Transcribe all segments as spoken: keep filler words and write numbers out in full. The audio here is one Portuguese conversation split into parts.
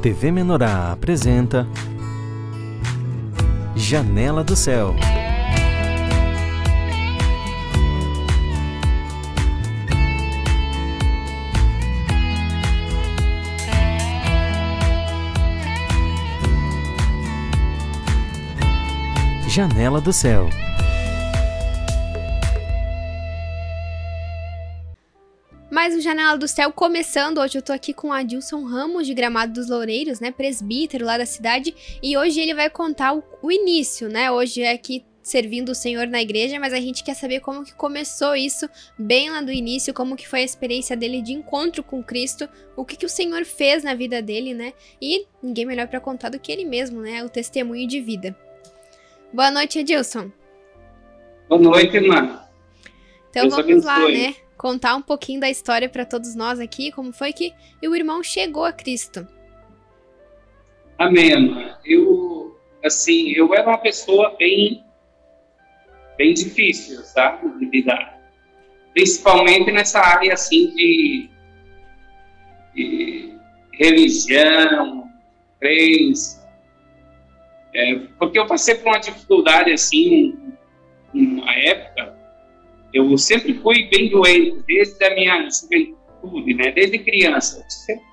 T V Menorá apresenta Janela do Céu. Janela do Céu. Mais um Janela do Céu começando. Hoje eu tô aqui com o Adilson Ramos, de Gramado dos Loureiros, né, presbítero lá da cidade, e hoje ele vai contar o, o início, né, hoje é aqui servindo o Senhor na igreja, mas a gente quer saber como que começou isso, bem lá do início, como que foi a experiência dele de encontro com Cristo, o que que o Senhor fez na vida dele, né, e ninguém melhor pra contar do que ele mesmo, né, o testemunho de vida. Boa noite, Adilson. Boa noite, irmã. Então Deus vamos lá, né? Contar um pouquinho da história para todos nós aqui, como foi que o irmão chegou a Cristo. Amém, irmã. Eu, assim, eu era uma pessoa bem, bem difícil, sabe, de lidar. Principalmente nessa área, assim, de, de religião, crença. É, porque eu passei por uma dificuldade, assim, uma época. Eu sempre fui bem doente, desde a minha juventude, né? Desde criança.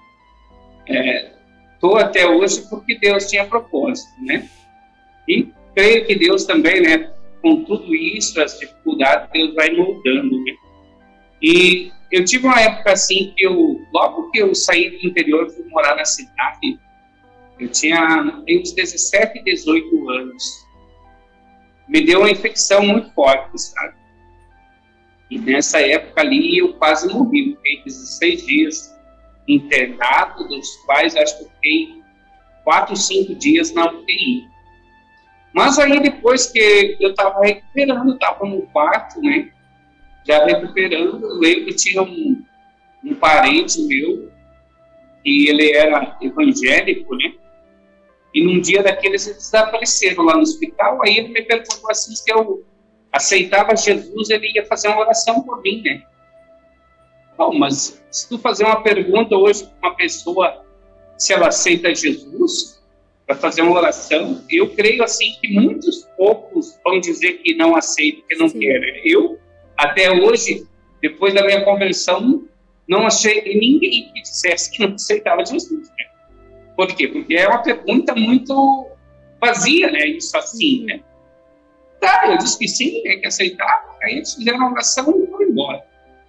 Estou é, até hoje porque Deus tinha propósito, né? E creio que Deus também, né? Com tudo isso, as dificuldades, Deus vai moldando, né? E eu tive uma época assim que eu, logo que eu saí do interior, fui morar na cidade. Eu tinha uns dezessete, dezoito anos. Me deu uma infecção muito forte, sabe? E nessa época ali eu quase morri. Fiquei dezesseis dias internado, dos quais acho que eu fiquei quatro, cinco dias na U T I. Mas aí depois que eu estava recuperando, estava no quarto, né? Já recuperando, eu lembro que tinha um, um parente meu, que ele era evangélico, né? E num dia daqueles eles desapareceram lá no hospital. Aí ele me perguntou assim se eu aceitava Jesus, ele ia fazer uma oração por mim, né? Bom, mas se tu fazer uma pergunta hoje para uma pessoa se ela aceita Jesus para fazer uma oração, eu creio assim que muitos poucos vão dizer que não aceitam, que não Sim. querem. Eu, até hoje, depois da minha conversão, não achei ninguém que dissesse que não aceitava Jesus, né? Por quê? Porque é uma pergunta muito vazia, né? Isso assim, né? Tá, eu disse que sim, né, que aceitava. Aí eles fizeram uma oração e foram embora.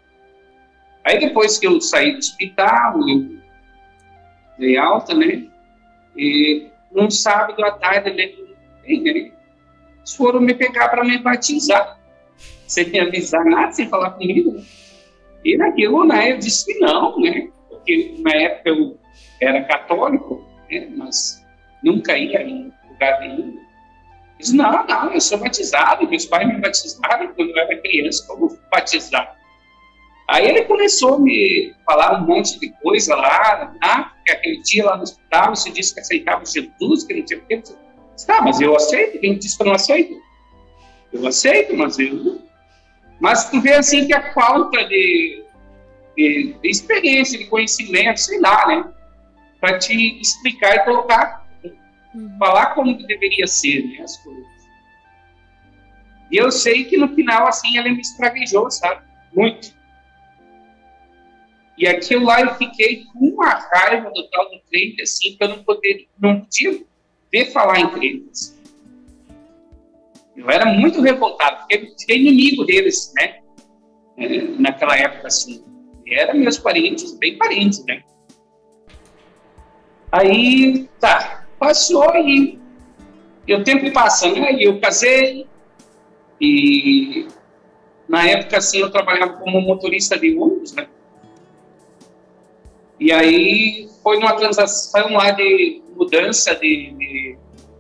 Aí depois que eu saí do hospital, eu dei alta, né? E num sábado à tarde, eu lembro bem, né? Eles foram me pegar para me batizar. Sem me avisar nada, sem falar comigo. Né? E naquilo, né, eu disse que não, né? Porque na época eu era católico, né? Mas nunca ia em lugar nenhum. Eu disse, não, não, eu sou batizado, meus pais me batizaram quando eu era criança, como batizar? Aí ele começou a me falar um monte de coisa lá, ah, que aquele dia lá no hospital você disse que aceitava Jesus, que não tinha o que. Eu disse, tá, mas eu aceito, quem disse que eu não aceito? Eu aceito, mas eu... Mas tu vê assim que a falta de, de, de experiência, de conhecimento, sei lá, né, para te explicar e colocar, falar como que deveria ser, né, as coisas. E eu sei que no final, assim, ela me espraguejou, sabe? Muito. E aquilo lá eu fiquei com uma raiva do tal do crente, assim, que eu não, poder, não podia ver falar em crentes. Eu era muito revoltado, porque eu fiquei inimigo deles, né? É, naquela época, assim. E eram meus parentes, bem parentes, né? Aí, tá. Passou e, e o tempo passa, né? E eu casei e na época, assim, eu trabalhava como motorista de ônibus, né? E aí foi uma transação lá de mudança de, de,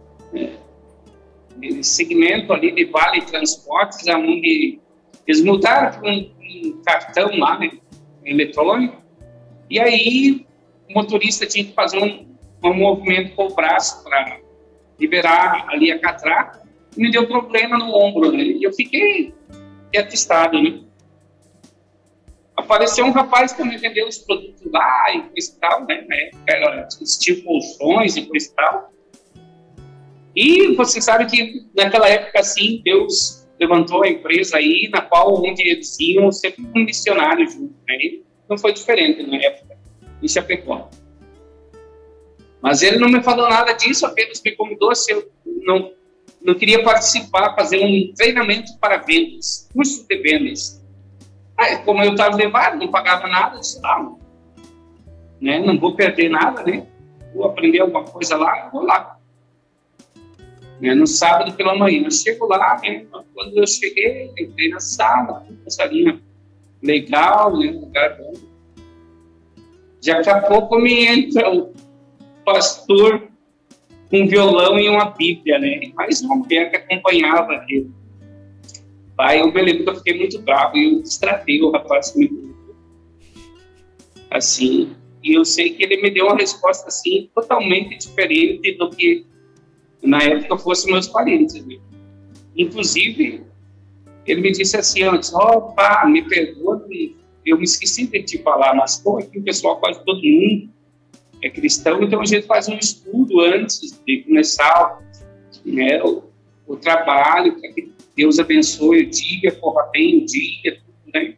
de segmento ali de Vale Transportes, onde eles mudaram para um, um cartão lá, né? Eletrônico. E aí o motorista tinha que fazer um um movimento com o braço para liberar ali a catraca, e me deu problema no ombro, né? E eu fiquei atestado, né? A apareceu um rapaz que me vendeu os produtos lá e coisa e tal, né? Na época era tipo colchões e coisa e tal. E você sabe que naquela época, assim, Deus levantou a empresa aí, na qual onde eles iam, sempre um missionário junto, né? Não foi diferente na época, em Chapecó. Mas ele não me falou nada disso, apenas me convidou se eu não, não queria participar, fazer um treinamento para vendas, curso de vendas. Aí, como eu estava levado, não pagava nada, eu disse, ah, né, não vou perder nada, né? Vou aprender alguma coisa lá, vou lá. Né, no sábado pela manhã, eu chego lá, né, quando eu cheguei, entrei na sala, uma salinha legal, né, um lugar bom. Daqui a pouco me entra o pastor com um violão e uma bíblia, né, mais uma mulher que acompanhava ele. Aí eu me lembro que eu fiquei muito bravo e eu destratei o rapaz que me perguntou. Assim, e eu sei que ele me deu uma resposta assim, totalmente diferente do que na época fossem meus parentes. Né? Inclusive, ele me disse assim antes, ó, oh, pá, me perdoa, eu me esqueci de te falar, mas pô, aqui o pessoal, quase todo mundo é cristão, então a gente faz um estudo antes de começar, né, o, o trabalho, para que Deus abençoe o dia, corra bem o dia, tudo, né?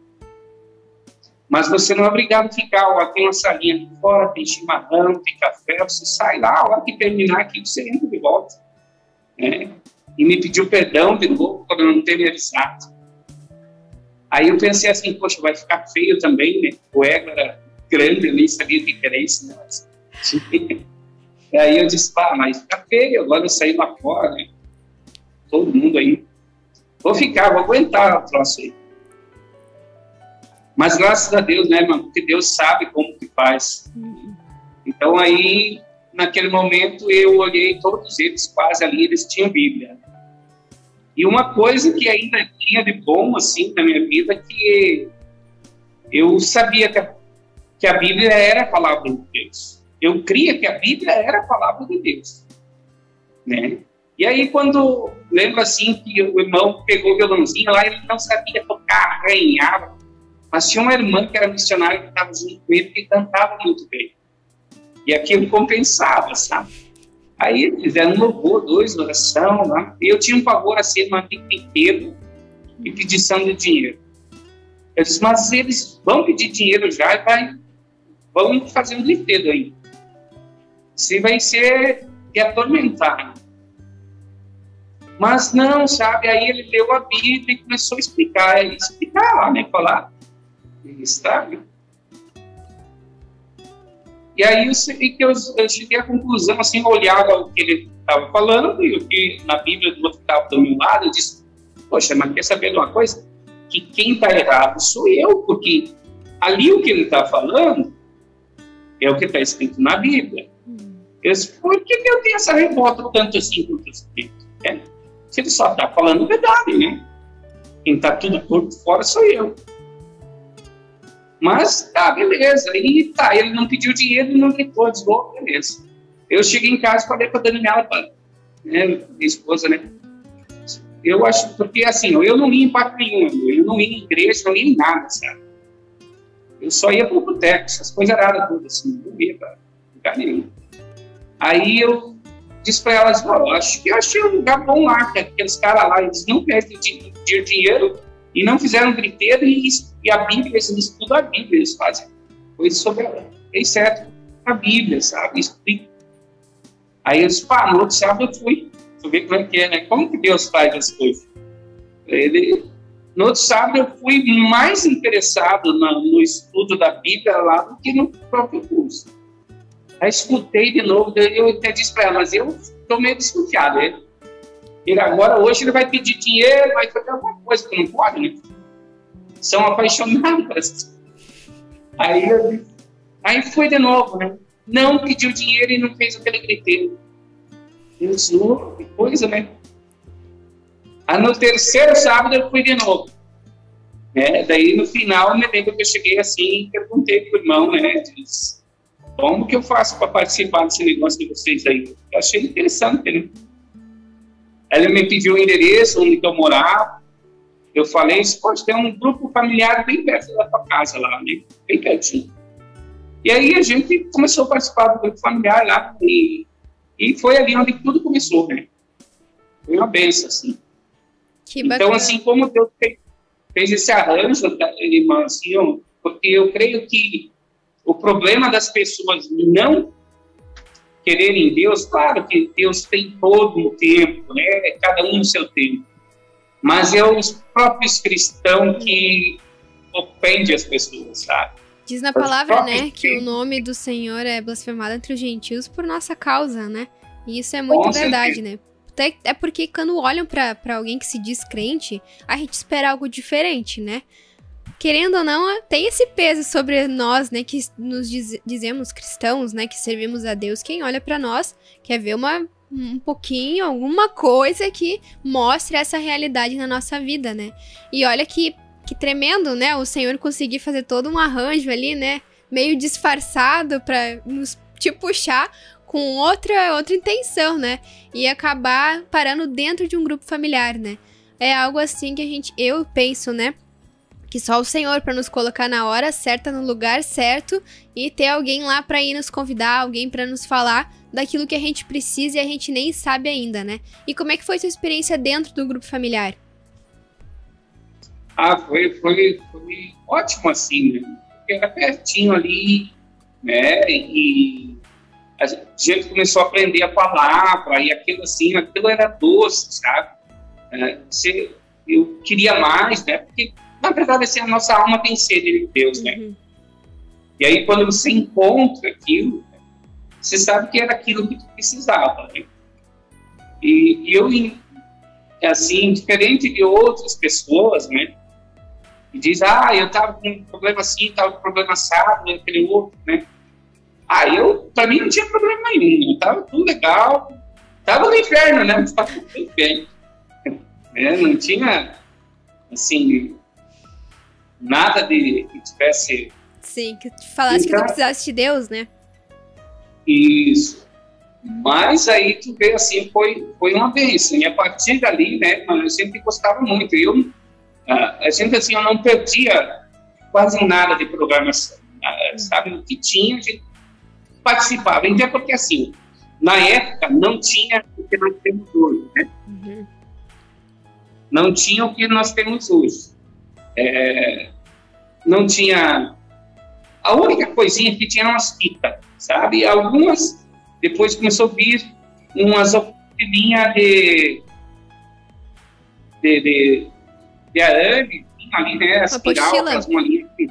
Mas você não é obrigado a ficar, ó, tem uma salinha aqui fora, tem chimarrão, tem café, você sai lá, a hora que terminar aqui, você entra de volta, né? E me pediu perdão de novo, quando eu não ter me avisado. Aí eu pensei assim, poxa, vai ficar feio também, né? O ego era grande, eu nem sabia o que era isso, né? E aí eu disse, pá, mas fica feio, agora eu saí lá fora, né? Todo mundo aí. Vou ficar, vou aguentar o troço aí. Mas graças a Deus, né, irmão? Porque Deus sabe como que faz. Então aí, naquele momento, eu olhei todos eles, quase ali, eles tinham Bíblia. E uma coisa que ainda tinha de bom, assim, na minha vida, que eu sabia que a, que a Bíblia era a palavra de Deus. Eu cria que a Bíblia era a palavra de Deus. Né? E aí, quando lembro assim que o irmão pegou o violãozinho lá, ele não sabia tocar, arranhava, mas tinha uma irmã que era missionária que estava junto com ele que cantava muito bem. E aquilo compensava, sabe? Aí fizeram um louvor, dois, oração lá. E eu tinha um pavor assim, uma vida inteira, e pedição de dinheiro. Eu disse, mas eles vão pedir dinheiro já e vai, vão fazer um griteiro aí. Você vai ser de atormentar. Mas não, sabe? Aí ele leu a Bíblia e começou a explicar, explicar lá, né? Falar, sabe? E aí eu, sei que eu, eu cheguei à conclusão, assim, eu olhava o que ele estava falando e o que na Bíblia do outro estava do meu lado, eu disse, poxa, mas quer saber de uma coisa? Que quem está errado sou eu, porque ali o que ele está falando é o que está escrito na Bíblia. Eu disse, por que eu tenho essa revolta tanto assim contra o Espírito? É, se ele só está falando a verdade, né? Quem está tudo por fora sou eu. Mas, tá, beleza. E tá, ele não pediu dinheiro e não gritou, disse, oh, beleza. Eu cheguei em casa e falei para a Daniela, né, minha esposa, né? Eu acho, porque assim, eu não ia em parte nenhuma, eu não ia em igreja, não ia em nada, sabe? Eu só ia para o boteco, essas coisas raras todas, assim, não ia para lugar nenhum. Aí eu disse para elas, oh, acho que eu achei um lugar bom lá, que aqueles caras lá, eles não pedem dinheiro e não fizeram griteiro e, e a Bíblia, eles estudam a Bíblia, eles fazem coisas sobre ela. É certo, a Bíblia, sabe? Explica. Aí eu disse, pá, no outro sábado eu fui, tu vê como é que é, né? Como que Deus faz as coisas? Ele, no outro sábado eu fui mais interessado no, no estudo da Bíblia lá do que no próprio curso. Aí escutei de novo, eu até disse para ela, mas eu estou meio desconfiado. Ele, ele agora, hoje, ele vai pedir dinheiro, vai fazer alguma coisa, que não pode, né? São apaixonados por essas coisas. Aí, eu, aí foi de novo, né? Não pediu dinheiro e não fez aquele griteiro. Eu disse, oh, que coisa, né? Aí no terceiro sábado eu fui de novo. É, daí no final, eu me lembro que eu cheguei assim e perguntei pro irmão, né? Disse, como que eu faço para participar desse negócio de vocês aí? Eu achei interessante, né? Ele me pediu o endereço onde eu morava. eu falei, isso pode ter um grupo familiar bem perto da tua casa lá, né? Bem pertinho. E aí a gente começou a participar do grupo familiar lá, e, e foi ali onde tudo começou, né? Foi uma benção, assim. Que bacana. Então, assim, como Deus fez, fez esse arranjo, irmã, assim, eu, porque eu creio que o problema das pessoas não quererem Deus, claro que Deus tem todo o tempo, né? Cada um no seu tempo. Mas é os próprios cristãos que ofendem as pessoas, sabe? Diz na palavra, né, que o nome do Senhor é blasfemado entre os gentios por nossa causa, né? E isso é muito Com verdade, certeza. né? Até, é porque quando olham pra, pra alguém que se diz crente, a gente espera algo diferente, né? Querendo ou não, tem esse peso sobre nós, né, que nos diz, dizemos cristãos, né, que servimos a Deus. Quem olha pra nós quer ver uma, um pouquinho, alguma coisa que mostre essa realidade na nossa vida, né? E olha que, que tremendo, né, o Senhor conseguir fazer todo um arranjo ali, né, meio disfarçado pra nos te puxar com outra, outra intenção, né? E acabar parando dentro de um grupo familiar, né? É algo assim que a gente, eu penso, né? Que só o Senhor para nos colocar na hora certa, no lugar certo, e ter alguém lá para ir nos convidar, alguém para nos falar daquilo que a gente precisa e a gente nem sabe ainda, né? E como é que foi sua experiência dentro do grupo familiar? Ah, foi, foi, foi ótimo, assim, né? Porque era pertinho ali, né? E a gente começou a aprender a palavra, e aquilo assim, aquilo era doce, sabe? É, você, eu queria mais, né? Porque, na verdade, assim, a nossa alma tem sede de Deus, né? Uhum. E aí, quando você encontra aquilo, você sabe que era aquilo que tu precisava, né? E, e eu, assim, diferente de outras pessoas, né? Que diz, ah, eu tava com um problema assim, tava com um problema assado, aquele outro, né? Ah, eu, pra mim não tinha problema nenhum, tava tudo legal, tava no inferno, né? Mas tava tudo bem. É, não tinha, assim, nada de que tivesse... Sim, que falasse então, que não precisasse de Deus, né? Isso. Mas aí tu vê, assim, foi, foi uma bênção. E a partir dali, né, eu sempre gostava muito. E eu, a gente, assim, eu não perdia quase nada de programação. Sabe, o que tinha, a gente participava. Então, porque, assim, na época, não tinha o que nós temos hoje, né? Uhum. Não tinha o que nós temos hoje. É, não tinha... A única coisinha que tinha eram as fitas, sabe? Algumas, depois começou a vir umas oficininhas de, de, de, de arame, ali, né? As piralcas, uma linha aqui.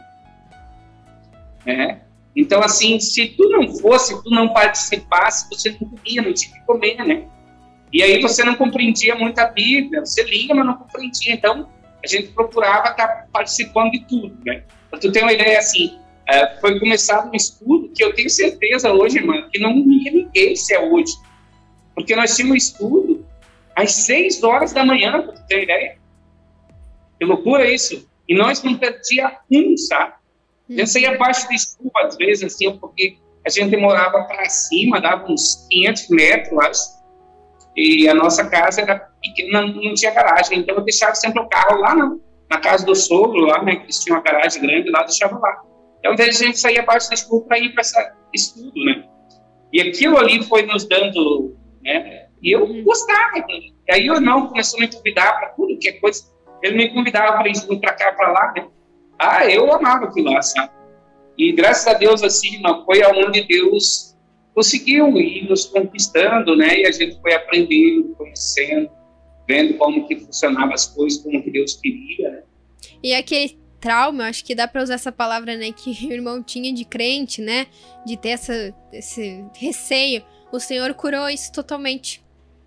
É. Então, assim, se tu não fosse, tu não participasse, você não comia, não tinha que comer, né? E aí você não compreendia muito a Bíblia, você lia, mas não compreendia. Então, a gente procurava estar participando de tudo, né? Para tu ter uma ideia, assim, uh, foi começado um estudo que eu tenho certeza hoje, mano, que não ia ninguém se é hoje. Porque nós tínhamos um estudo às seis horas da manhã, para tu ter uma ideia. Que loucura isso. E nós não perdia um, sabe? Eu saía abaixo de chuva, às vezes, assim, porque a gente morava para cima, dava uns quinhentos metros, acho, e a nossa casa era pequena, não, não tinha garagem, então eu deixava sempre o carro lá na, na casa do sogro, lá, né, que eles tinham uma garagem grande lá, deixava lá. Então, às vezes, a gente saía abaixo da chuva para ir para esse estudo, né, e aquilo ali foi nos dando, né, e eu gostava, e aí o irmão começou a me convidar para tudo, que é coisa, ele me convidava para ir para cá, para lá, né. Ah, eu amava aquilo lá, sabe? E graças a Deus, assim, foi aonde Deus conseguiu ir nos conquistando, né? E a gente foi aprendendo, conhecendo, vendo como que funcionavam as coisas, como que Deus queria, né? E aquele trauma, acho que dá para usar essa palavra, né? Que o irmão tinha de crente, né? De ter essa, esse receio. O Senhor curou isso totalmente.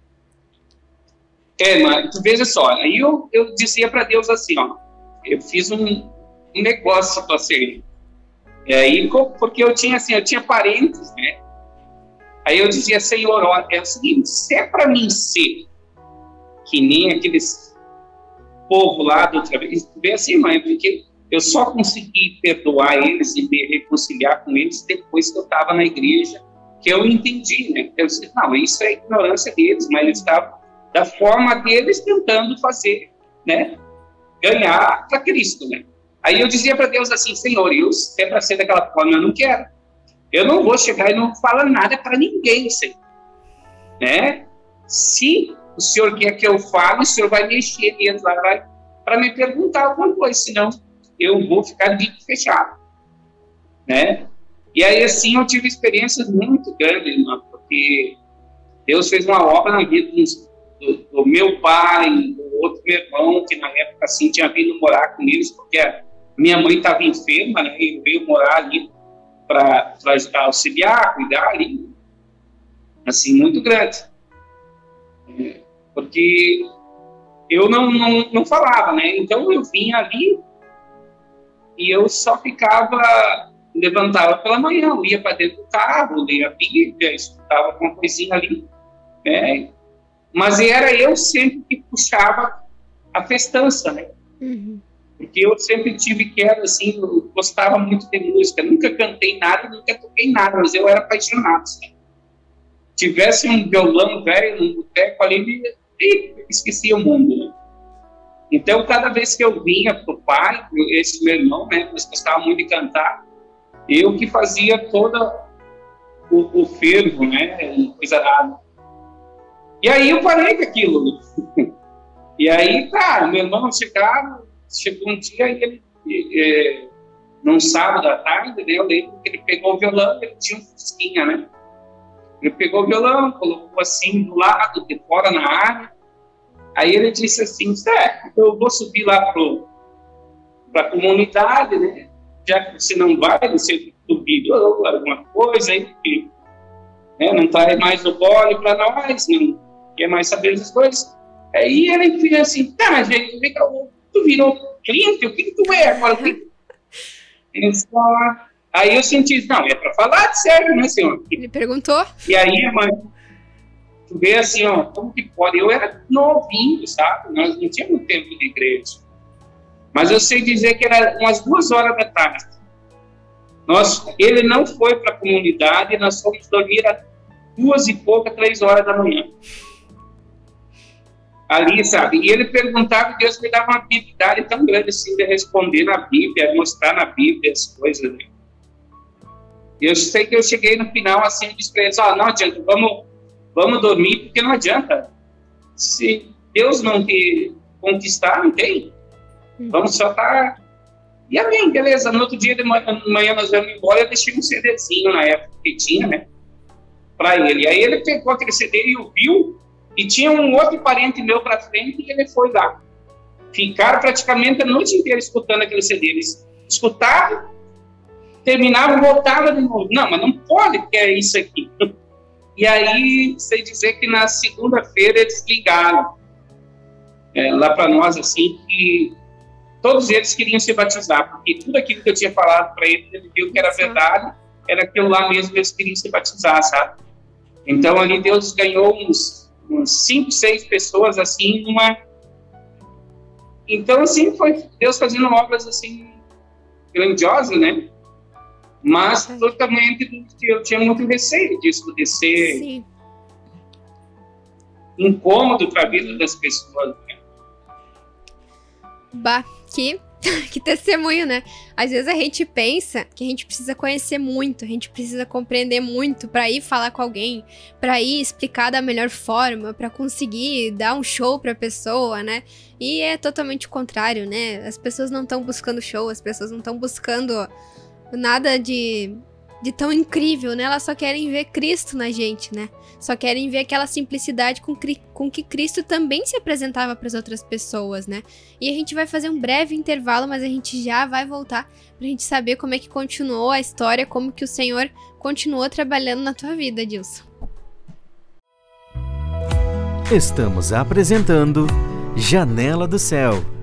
É, mas tu veja só, aí eu, eu dizia para Deus assim, ó, eu fiz um um negócio para ser, e aí, porque eu tinha assim, eu tinha parentes, né, aí eu dizia, Senhor, ó, é o seguinte, se é para mim ser que nem aqueles povo lá do outra vez, bem assim, mãe, porque eu só consegui perdoar eles e me reconciliar com eles depois que eu estava na igreja, que eu entendi, né, eu disse, não, isso é ignorância deles, mas eles estavam da forma deles tentando fazer, né, ganhar para Cristo, né? Aí eu dizia para Deus assim, Senhor, eu se é para ser daquela forma, eu não quero. Eu não vou chegar e não falar nada para ninguém, Senhor. Né? Se o Senhor quer que eu fale, o Senhor vai mexer dentro lá, vai para me perguntar alguma coisa, senão eu vou ficar de bico fechado. Né? E aí, assim, eu tive experiências muito grandes, irmão, porque Deus fez uma obra na vida do, do meu pai, do outro meu irmão, que na época, assim, tinha vindo morar com eles, porque a minha mãe estava enferma, né, e veio morar ali para auxiliar, cuidar ali, assim, muito grande. É, porque eu não, não, não falava, né, então eu vinha ali e eu só ficava, levantava pela manhã, eu ia para dentro do carro, lia a Bíblia, escutava alguma coisinha ali, né, mas era eu sempre que puxava a festança, né, Uhum. porque eu sempre tive queda, assim, eu gostava muito de música, nunca cantei nada, nunca toquei nada, mas eu era apaixonado, assim. Tivesse um violão velho, um boteco ali, e esquecia o mundo, né? Então, cada vez que eu vinha pro pai, esse meu irmão, né, nós gostava muito de cantar, eu que fazia todo o, o fervo, né, e coisa nada. E aí eu parei com aquilo, né? E aí, tá, meu irmão chegava, chegou um dia e ele, é, num sábado à tarde, né, eu lembro que ele pegou o violão, ele tinha um fusquinha, né? Ele pegou o violão, colocou assim do lado, de fora na área. Aí ele disse assim, certo, eu vou subir lá para a comunidade, né? Já que você não vai, você subir alguma coisa aí, que, né, não está mais no gole para nós, não quer mais saber das coisas. Aí ele fez assim, tá, gente, tu virou cliente, o que, que tu é agora? Aí eu senti, não, é para falar de sério, né, senhor? Ele perguntou? E aí, mãe, tu vê assim, ó, como que pode? Eu era novinho, sabe? Nós não tínhamos tempo de igreja. Mas eu sei dizer que era umas duas horas da tarde. Nós, ele não foi para a comunidade, nós fomos dormir às duas e pouca, três horas da manhã. Ali, sabe? E ele perguntava, e Deus me dava uma habilidade tão grande assim de responder na Bíblia, mostrar na Bíblia as coisas, né? Eu sei que eu cheguei no final assim, eu disse para eles, ó, oh, não adianta, vamos, vamos dormir, porque não adianta. Se Deus não te conquistar, não tem. Vamos só estar... Tá... E amém, beleza. No outro dia de manhã, de manhã nós vamos embora, eu deixei um CDzinho na época que tinha, né, para ele. Aí ele pegou aquele C D e ouviu, e tinha um outro parente meu para frente, e ele foi lá. Ficaram praticamente a noite inteira escutando aquele C D. Eles escutavam, terminava, voltava de novo. Não, mas não pode que é isso aqui. E aí, sei dizer que na segunda-feira eles ligaram é, lá para nós, assim, que todos eles queriam se batizar, porque tudo aquilo que eu tinha falado para eles, ele viu que era verdade, era aquilo lá mesmo que eles queriam se batizar, sabe? Então, ali Deus ganhou uns, uns cinco, seis pessoas, assim, numa... Então, assim, foi Deus fazendo obras, assim, grandiosas, né? Mas totalmente eu tinha muito receio disso, de ser Sim. incômodo para a vida das pessoas. Né? Bah, que, que testemunho, né? Às vezes a gente pensa que a gente precisa conhecer muito, a gente precisa compreender muito para ir falar com alguém, para ir explicar da melhor forma, para conseguir dar um show para a pessoa, né? E é totalmente o contrário, né? As pessoas não estão buscando show, as pessoas não estão buscando nada de, de tão incrível, né? Elas só querem ver Cristo na gente, né? Só querem ver aquela simplicidade com, com que Cristo também se apresentava para as outras pessoas, né? E a gente vai fazer um breve intervalo, mas a gente já vai voltar pra gente saber como é que continuou a história, como que o Senhor continuou trabalhando na tua vida, Dilson. Estamos apresentando Janela do Céu.